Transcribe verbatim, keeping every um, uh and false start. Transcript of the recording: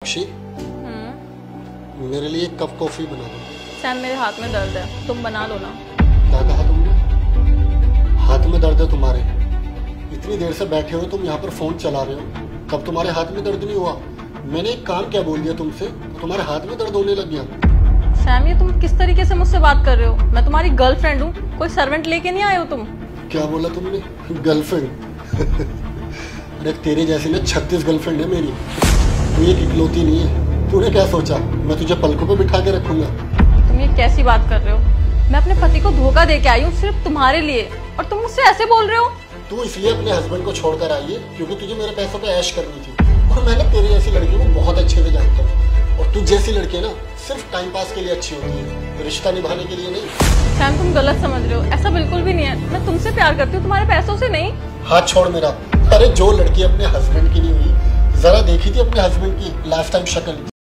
खुशी, मेरे लिए एक कप कॉफी बना दो। सैम मेरे हाथ में दर्द है, तुम बना लो ना। क्या कहा तुमने? हाथ में दर्द है तुम्हारे? इतनी देर से बैठे हो तुम यहाँ पर फोन चला रहे हो, तब तुम्हारे हाथ में दर्द नहीं हुआ? मैंने एक काम क्या बोल दिया तुमसे तो तुम्हारे हाथ में दर्द होने लग गया? सैम ये तुम किस तरीके से मुझसे बात कर रहे हो? मैं तुम्हारी गर्लफ्रेंड हूँ, कोई सर्वेंट लेके नहीं आए हो तुम। क्या बोला तुमने? गर्लफ्रेंड? अरे तेरे जैसी ना छत्तीस गर्लफ्रेंड है मेरी, तू एक इकलौती नहीं है। तूने क्या सोचा मैं तुझे पलकों पे बिठा के रखूंगा? तुम ये कैसी बात कर रहे हो? मैं अपने पति को धोखा दे के आई हूँ सिर्फ तुम्हारे लिए, और तुम मुझसे ऐसे बोल रहे हो? तू इसलिए अपने हस्बैंड को छोड़कर आई है क्योंकि तुझे मेरे पैसों पे ऐश करनी थी, और मैंने तेरे जैसी लड़की को बहुत अच्छे से जानता हूँ। और तू जैसी लड़की ना सिर्फ टाइम पास के लिए अच्छी होती है, रिश्ता निभाने के लिए नहीं। सैम तुम गलत समझ रहे हो, ऐसा बिल्कुल भी नहीं है। मैं तुमसे प्यार करती हूँ, तुम्हारे पैसों से नहीं। हाथ छोड़ मेरा। अरे जो लड़की अपने हस्बैंड की नहीं हुई, जरा देखी थी अपने हस्बैंड की लास्ट टाइम शक्ल।